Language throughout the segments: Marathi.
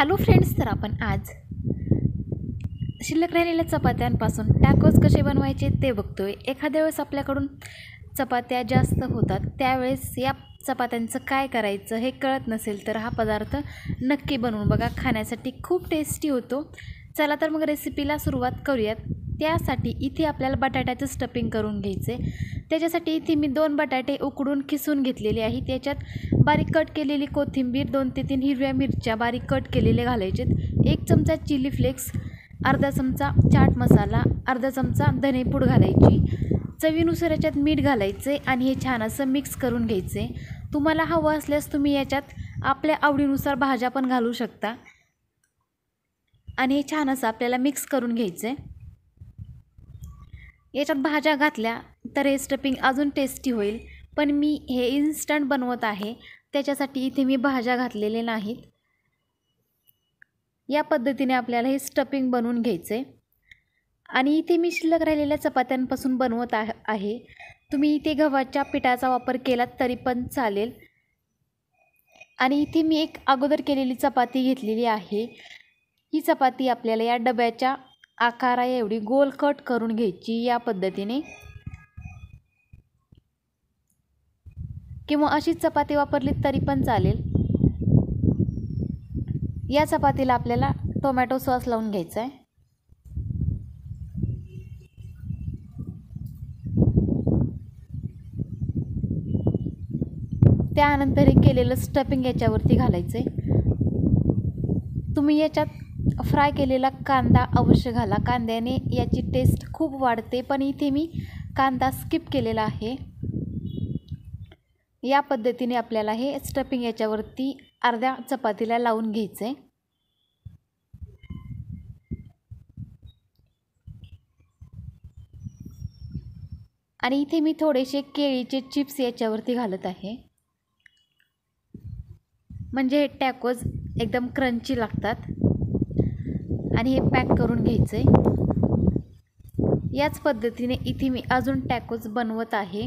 हॅलो फ्रेंड्स, तर आपण आज शिल्लक राहिलेल्या चपात्यांपासून टॅकोज कसे बनवायचे ते बघतोय। एखाद्या वेळेस आपल्याकडून चपात्या जास्त होतात, त्यावेळेस या चपात्यांचं काय करायचं हे कळत नसेल तर हा पदार्थ नक्की बनवून बघा, खाण्यासाठी खूप टेस्टी होतो। चला तर मग रेसिपीला सुरुवात करूयात। त्यासाठी इथे आपल्याला बटाट्याचं स्टफिंग करून घ्यायचे। त्याच्यासाठी इथे मी 2 बटाटे उकडून खिसून घेतलेले आहे। त्याच्यात बारीक कट केलेली कोथिंबीर, 2 ते 3 हिरव्या मिरच्या बारीक कट केलेले घालायचे, 1 चमचा चिली फ्लेक्स, अर्धा चमचा चाट मसाला, अर्धा चमचा धनेपूड घालायची, चवीनुसार याच्यात मीठ घालायचे आणि हे छान असं मिक्स करून घ्यायचे। तुम्हाला हवं असल्यास तुम्ही याच्यात आपल्या आवडीनुसार भाज्या पण घालू शकता आणि हे छान असं आपल्याला मिक्स करून घ्यायचे। याच्यात भाज्या घातल्या तर हे स्टफिंग अजून टेस्टी होईल, पण मी हे इन्स्टंट बनवत आहे, त्याच्यासाठी इथे मी भाज्या घातलेले नाहीत। या पद्धतीने आपल्याला हे स्टफिंग बनवून घ्यायचे आणि इथे मी शिल्लक राहिलेल्या चपात्यांपासून बनवत आहे। तुम्ही इथे गव्हाच्या पिठाचा वापर केलात तरी पण चालेल। आणि इथे मी एक अगोदर केलेली चपाती घेतलेली आहे। ही चपाती आपल्याला या डब्याच्या आकारा एवढी गोल कट करून घ्यायची या पद्धतीने, किंवा अशी चपाती वापरली तरी पण चालेल। या चपातीला आपल्याला टोमॅटो सॉस लावून घ्यायचा आहे। त्यानंतर हे केलेलं स्टफिंग याच्यावरती घालायचं आहे। तुम्ही याच्यात फ्राय केलेला कांदा अवश्य घाला, कांद्याने याची टेस्ट खूप वाढते, पण इथे मी कांदा स्किप केलेला आहे। या पद्धतीने आपल्याला हे स्टफिंग याच्यावरती अर्ध्या चपातीला लावून घ्यायचे आणि इथे मी थोडेसे केळीचे चिप्स याच्यावरती घालत आहे, म्हणजे हे टॅकोज एकदम क्रंची लागतात। आणि हे पॅक करून घ्यायचे। याच पद्धतीने इथे मी अजून टॅकोज बनवत आहे।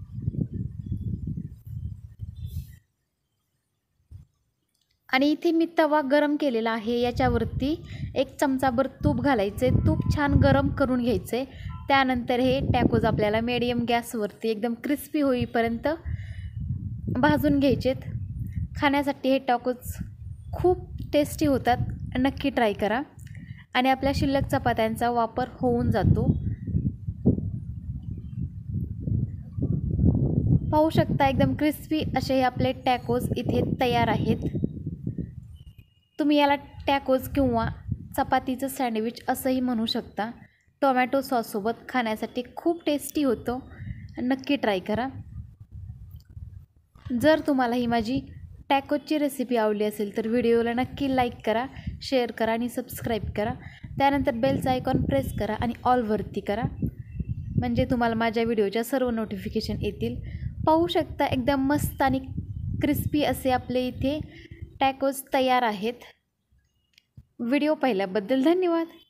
आणि इथे मी तवा गरम केलेला आहे, याच्यावरती 1 चमचाभर तूप घालायचे, तूप छान गरम करून घ्यायचे। त्यानंतर हे टॅकोज आपल्याला मीडियम गॅसवरती एकदम क्रिस्पी होईपर्यंत भाजून घ्यायचेत। खाण्यासाठी हे टॅकोज खूप टेस्टी होतात, नक्की ट्राय करा आणि आपल्या शिल्लक चपात्यांचा वापर होऊन जातो। पाहू शकता एकदम क्रिस्पी असे हे आपले टॅकोज इथे तयार आहेत। तुम्ही याला टॅकोज किंवा चपातीचं सँडविच असंही म्हणू शकता। टोमॅटो सॉससोबत खाण्यासाठी खूप टेस्टी होतो, नक्की ट्राय करा। जर तुम्हाला ही माझी टॅकोजची रेसिपी आवडली असेल तर व्हिडिओला नक्की लाईक करा, शेअर करा आणि सबस्क्राईब करा। त्यानंतर बेलचा आयकॉन प्रेस करा आणि ऑलवरती करा, म्हणजे तुम्हाला माझ्या व्हिडिओच्या सर्व नोटिफिकेशन येतील। पाहू शकता एकदम मस्त आणि क्रिस्पी असे आपले इथे टॅकोज तयार आहेत। व्हिडिओ पाहिल्याबद्दल धन्यवाद।